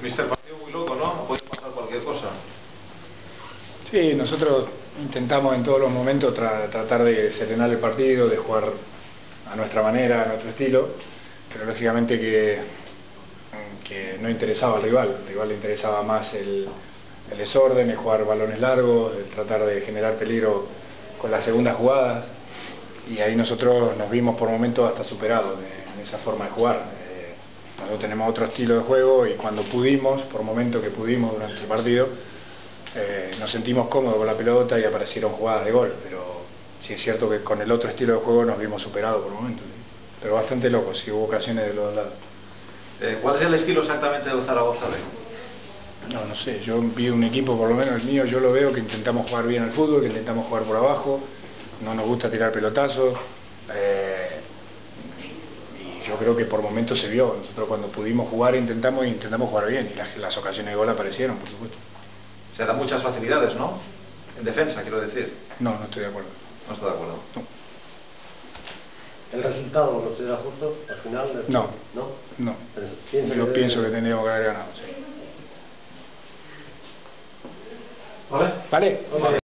Mister, partido muy loco, ¿no? Puede pasar cualquier cosa. Sí, nosotros intentamos en todos los momentos tratar de serenar el partido, de jugar a nuestra manera, a nuestro estilo, pero lógicamente que no interesaba al rival. Al rival le interesaba más el desorden, el jugar balones largos, el tratar de generar peligro con las segundas jugadas, y ahí nosotros nos vimos por momentos hasta superados en esa forma de jugar. Nosotros tenemos otro estilo de juego y cuando pudimos, por momentos que pudimos durante el partido, nos sentimos cómodos con la pelota y aparecieron jugadas de gol, pero sí es cierto que con el otro estilo de juego nos vimos superados por momentos, ¿sí? Pero bastante locos, sí hubo ocasiones de los dos lados. ¿Cuál es el estilo exactamente del Zaragoza? No sé, yo vi un equipo, por lo menos el mío, yo lo veo que intentamos jugar bien al fútbol, que intentamos jugar por abajo, no nos gusta tirar pelotazos, y yo creo que por momentos se vio. Nosotros cuando pudimos jugar intentamos jugar bien, y las ocasiones de gol aparecieron, por supuesto. Se dan muchas facilidades, ¿no? En defensa, quiero decir. No estoy de acuerdo. No está de acuerdo. No. ¿El resultado lo considera justo al final? No. Yo pienso que tendríamos que haber ganado, sí. ¿Vale? ¿Vale?